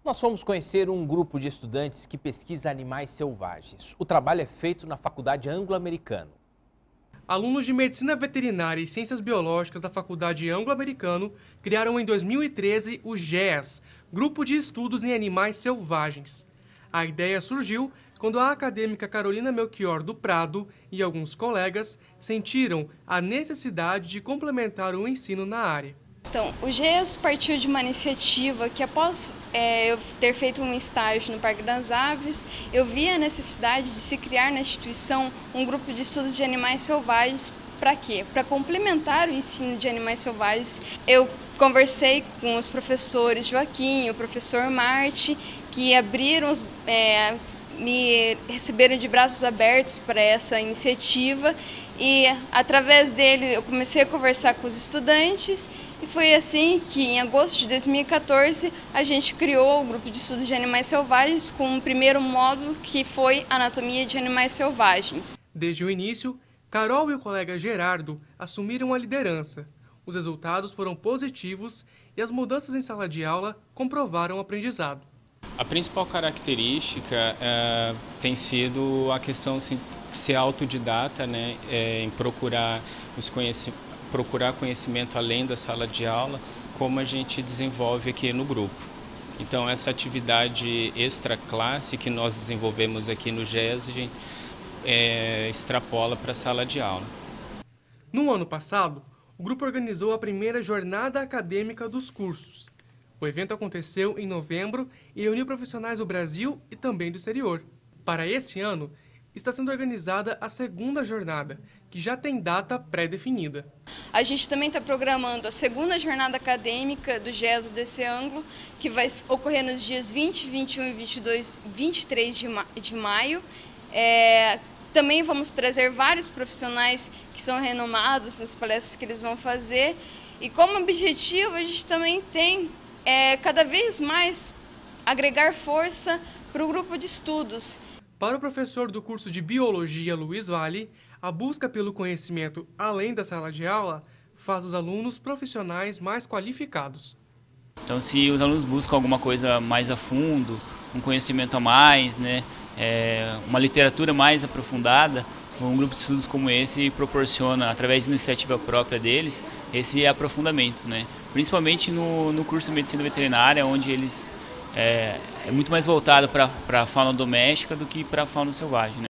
Nós fomos conhecer um grupo de estudantes que pesquisa animais selvagens. O trabalho é feito na Faculdade Anglo-Americano. Alunos de Medicina Veterinária e Ciências Biológicas da Faculdade Anglo-Americano criaram em 2013 o GEAS, Grupo de Estudos em Animais Selvagens. A ideia surgiu quando a acadêmica Carolina Melchior do Prado e alguns colegas sentiram a necessidade de complementar o ensino na área. Então, o GEAS partiu de uma iniciativa que após eu ter feito um estágio no Parque das Aves, eu vi a necessidade de se criar na instituição um grupo de estudos de animais selvagens. Para quê? Para complementar o ensino de animais selvagens, eu conversei com os professores Joaquim e o professor Marte, que me receberam de braços abertos para essa iniciativa e através dele eu comecei a conversar com os estudantes e foi assim que em agosto de 2014 a gente criou o grupo de estudos de animais selvagens com o primeiro módulo que foi Anatomia de Animais Selvagens. Desde o início, Carol e o colega Gerardo assumiram a liderança. Os resultados foram positivos e as mudanças em sala de aula comprovaram o aprendizado. A principal característica tem sido a questão de ser autodidata, né, em procurar conhecimento além da sala de aula, como a gente desenvolve aqui no grupo. Então, essa atividade extra-classe que nós desenvolvemos aqui no GES, a gente extrapola para a sala de aula. No ano passado, o grupo organizou a primeira jornada acadêmica dos cursos. O evento aconteceu em novembro e reuniu profissionais do Brasil e também do exterior. Para esse ano, está sendo organizada a segunda jornada, que já tem data pré-definida. A gente também está programando a segunda jornada acadêmica do GES UDC Anglo, que vai ocorrer nos dias 20, 21 e 23 de maio. Também vamos trazer vários profissionais que são renomados nas palestras que eles vão fazer. E como objetivo, a gente também tem cada vez mais agregar força para o grupo de estudos. Para o professor do curso de Biologia, Luiz Vale, a busca pelo conhecimento além da sala de aula faz os alunos profissionais mais qualificados. Então, se os alunos buscam alguma coisa mais a fundo, um conhecimento a mais, né, uma literatura mais aprofundada, um grupo de estudos como esse proporciona, através de iniciativa própria deles, esse aprofundamento, né? Principalmente no curso de Medicina Veterinária, onde eles é muito mais voltado para a fauna doméstica do que para a fauna selvagem, né?